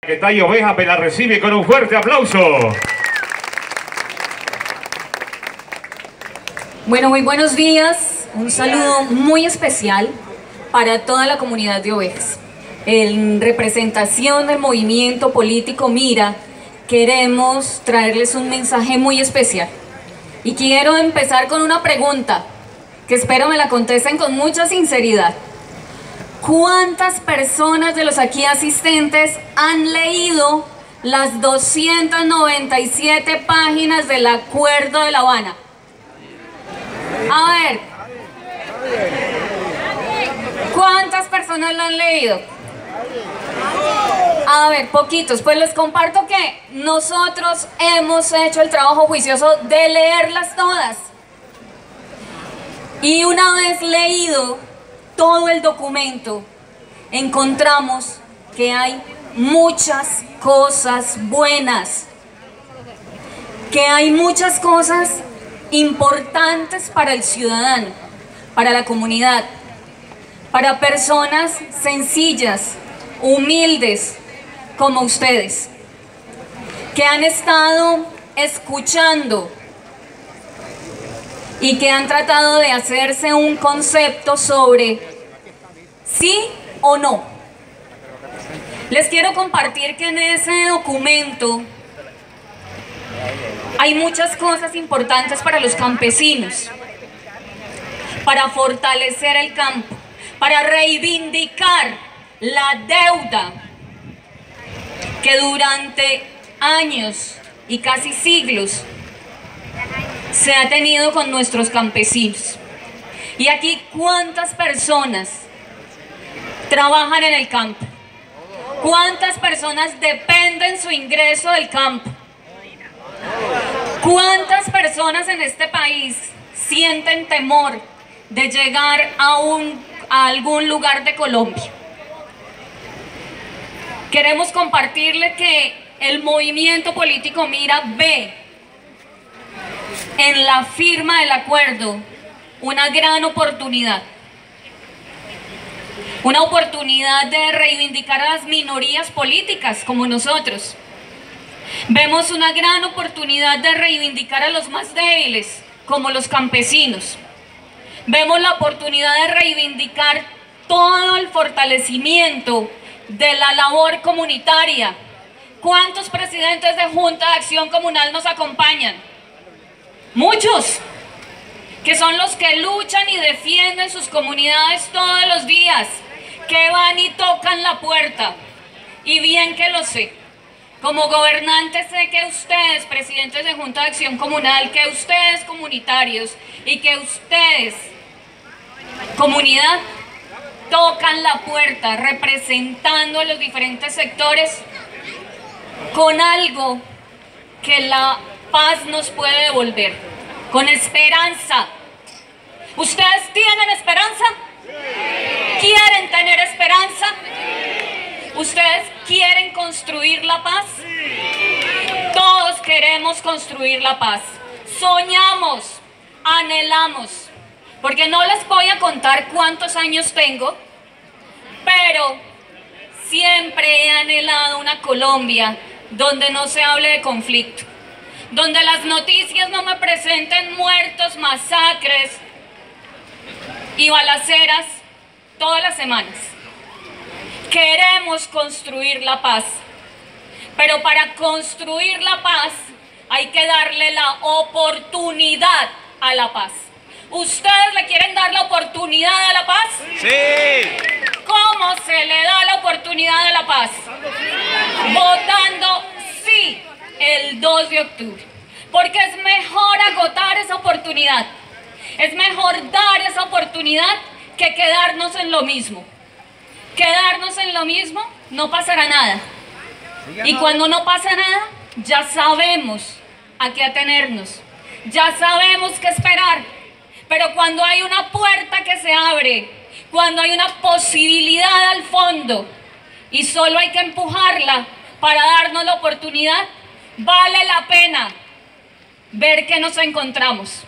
Que Tai Oveja me la recibe con un fuerte aplauso. Bueno, muy buenos días. Un saludo muy especial para toda la comunidad de ovejas. En representación del movimiento político Mira, queremos traerles un mensaje muy especial. Y quiero empezar con una pregunta, que espero me la contesten con mucha sinceridad. ¿Cuántas personas de los aquí asistentes han leído las 297 páginas del Acuerdo de La Habana? A ver, ¿cuántas personas lo han leído? A ver, poquitos. Pues les comparto que nosotros hemos hecho el trabajo juicioso de leerlas todas. Y una vez leído todo el documento, encontramos que hay muchas cosas buenas, que hay muchas cosas importantes para el ciudadano, para la comunidad, para personas sencillas, humildes como ustedes, que han estado escuchando y que han tratado de hacerse un concepto sobre sí o no. Les quiero compartir que en ese documento hay muchas cosas importantes para los campesinos, para fortalecer el campo, para reivindicar la deuda que durante años y casi siglos se ha tenido con nuestros campesinos. Y aquí, ¿cuántas personas trabajan en el campo? ¿Cuántas personas dependen su ingreso del campo? ¿Cuántas personas en este país sienten temor de llegar a algún lugar de Colombia? Queremos compartirle que el movimiento político Mira ve en la firma del acuerdo una gran oportunidad. Una oportunidad de reivindicar a las minorías políticas como nosotros. Vemos una gran oportunidad de reivindicar a los más débiles como los campesinos. Vemos la oportunidad de reivindicar todo el fortalecimiento de la labor comunitaria. ¿Cuántos presidentes de Junta de Acción Comunal nos acompañan? Muchos, que son los que luchan y defienden sus comunidades todos los días, que van y tocan la puerta, y bien que lo sé. Como gobernante sé que ustedes, presidentes de Junta de Acción Comunal, que ustedes comunitarios y que ustedes, comunidad, tocan la puerta representando a los diferentes sectores con algo que la paz nos puede devolver, con esperanza. ¿Ustedes tienen esperanza? ¿Quieren tener esperanza? ¿Ustedes quieren construir la paz? Todos queremos construir la paz. Soñamos, anhelamos, porque no les voy a contar cuántos años tengo, pero siempre he anhelado una Colombia donde no se hable de conflicto, donde las noticias no me presenten muertos, masacres y balaceras todas las semanas. Queremos construir la paz, pero para construir la paz hay que darle la oportunidad a la paz. ¿Ustedes le quieren dar la oportunidad a la paz? Sí. ¿Cómo se le da la oportunidad a la paz? Votando sí el 2 de octubre. Porque es mejor agotar esa oportunidad. Es mejor dar esa oportunidad que quedarnos en lo mismo. Quedarnos en lo mismo, no pasará nada. Y cuando no pasa nada, ya sabemos a qué atenernos. Ya sabemos qué esperar. Pero cuando hay una puerta que se abre, cuando hay una posibilidad al fondo y solo hay que empujarla para darnos la oportunidad, vale la pena ver que nos encontramos.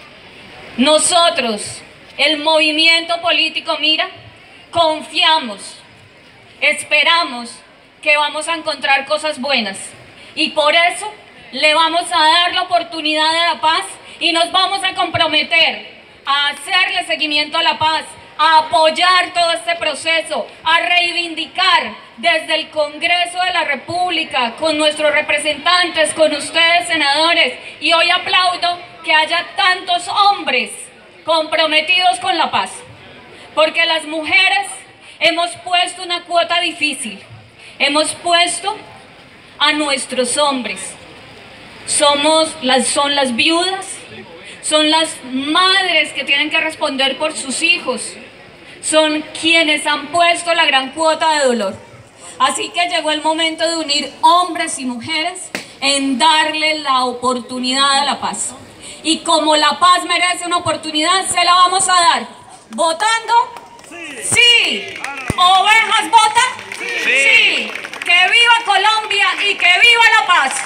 Nosotros, el movimiento político Mira, confiamos, esperamos que vamos a encontrar cosas buenas. Y por eso le vamos a dar la oportunidad de la paz y nos vamos a comprometer a hacerle seguimiento a la paz, a apoyar todo este proceso, a reivindicar desde el Congreso de la República, con nuestros representantes, con ustedes senadores. Y hoy aplaudo que haya tantos hombres comprometidos con la paz, porque las mujeres hemos puesto una cuota difícil, hemos puesto a nuestros hombres. Son las viudas, son las madres que tienen que responder por sus hijos, son quienes han puesto la gran cuota de dolor. Así que llegó el momento de unir hombres y mujeres en darle la oportunidad a la paz. Y como la paz merece una oportunidad, se la vamos a dar. ¿Votando? Sí. ¿Ovejas votan? Sí. ¡Que viva Colombia y que viva la paz!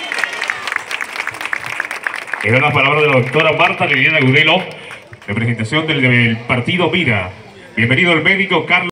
Quedan las palabras de la doctora Marta Liliana Agudelo, representación del partido Mira. Bienvenido el médico Carlos.